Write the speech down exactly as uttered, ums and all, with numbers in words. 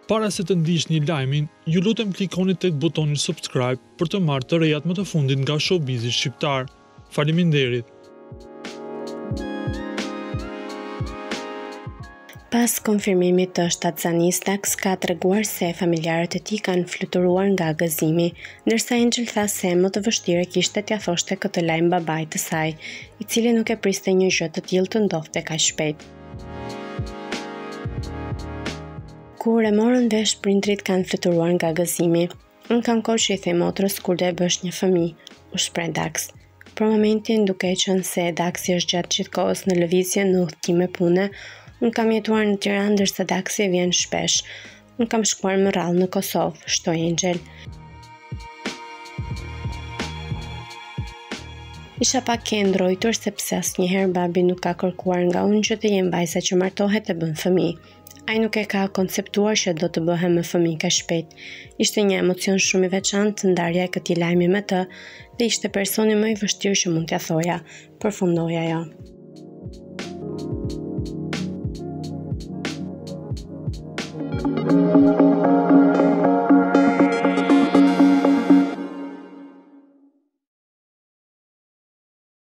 Para se të ndiqni lajmin, ju lutem klikoni tek butoni subscribe për të marrë të rejat më të fundit nga showbizi shqiptar. Faleminderit. Pas konfirmimit të shtatzanistak, ka treguar se familjarët e tij kanë fluturuar nga gëzimi, ndërsa Angel tha se më të vështirë kishte t'ia thoshte këtë lajm babait të saj, i cili nuk e priste një gjë të tillë të ndodhte kaq shpejt. Kur e morën vesh prindrit kanë fluturuar nga gëzimi. Unë kam kohë që i the motrës kur do e bësh një fëmijë, u shpreh Dax. Për momentin, duke qenë se Daxi është gjatë gjithë kohës në lëvizje në udhëtime pune, unë kam jetuar në Tiranë ndërsa Daxi vjen shpesh. Unë kam shkuar më rrallë në Kosovë, shtoi Angel. Isha pak ke ndrojtur sepse asnjëherë babi nuk ka kërkuar nga unë që të jem vajza që martohet e bën fëmijë. Ai nuk e ka konceptuar që do të bëhem me fëmijë kaq shpejt. Ishte një emocion shumë i veçantë ndarja e këtij lajmi me të, dhe ishte personi më i vështirë që mund t'ia thoja, përfundoi ajo. Thank you.